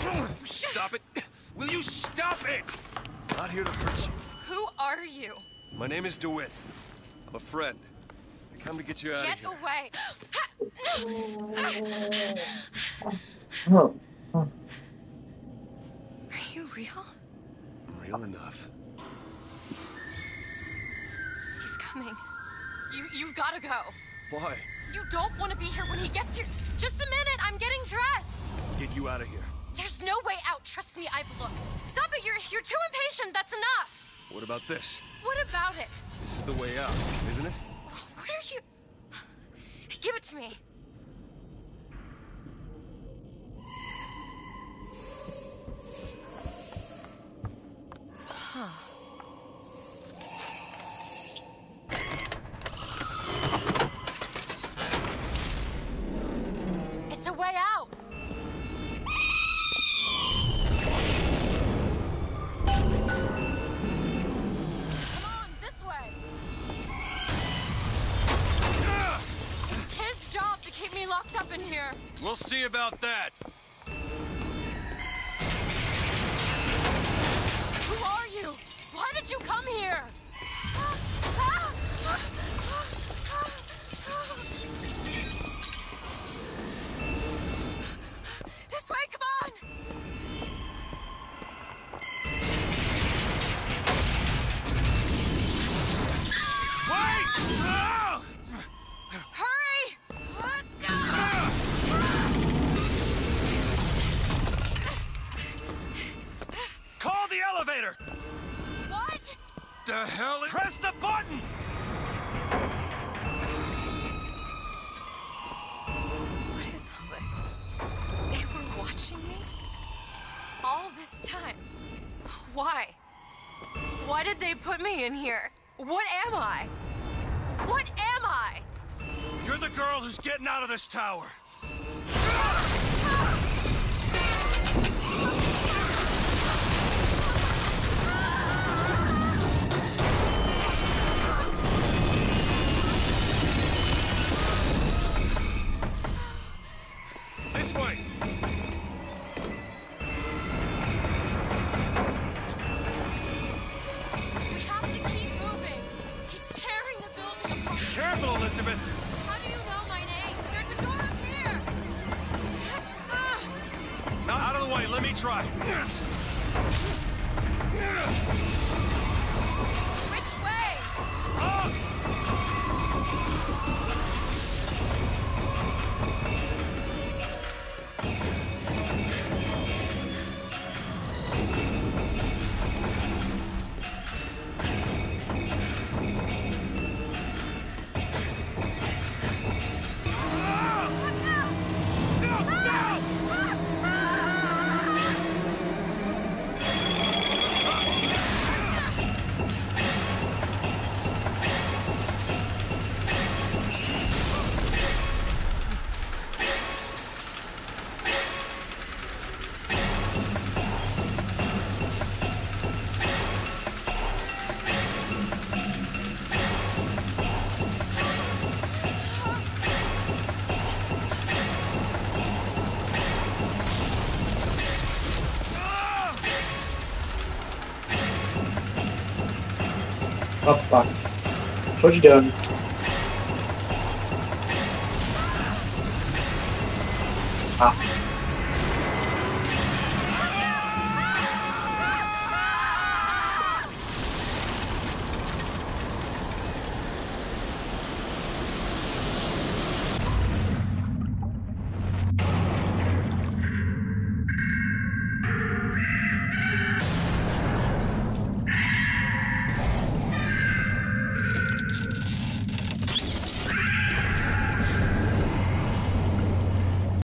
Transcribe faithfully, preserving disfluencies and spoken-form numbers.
Stop it! Will you stop it? Not here to hurt you. Who are you? My name is DeWitt. I'm a friend. I come to get you out Get of here. Oh. Oh. Are you real? I'm real enough. He's coming. You, you've got to go. Why? You don't want to be here when he gets here. Just a minute, I'm getting dressed. Get you out of here. There's no way out. Trust me, I've looked. Stop it, you're, you're too impatient. That's enough. What about this? What about it? This is the way out, isn't it? What are you... Give it to me. Huh. It's a way out. Come on, this way. It's his job to keep me locked up in here. We'll see about that. Who are you? Why did you come here? This way, come on! Wait! Ah! Hurry! Call the elevator! What? The hell is... Press the button! What is all this? They were watching me? All this time? Why? Why did they put me in here? What am I? What am I? You're the girl who's getting out of this tower. This way. We have to keep moving. He's tearing the building apart. Careful, Elizabeth. How do you know my name? There's a door up here. Ah! Now out of the way. Let me try. Which way? Up! Oh fuck. What you doing? Ah.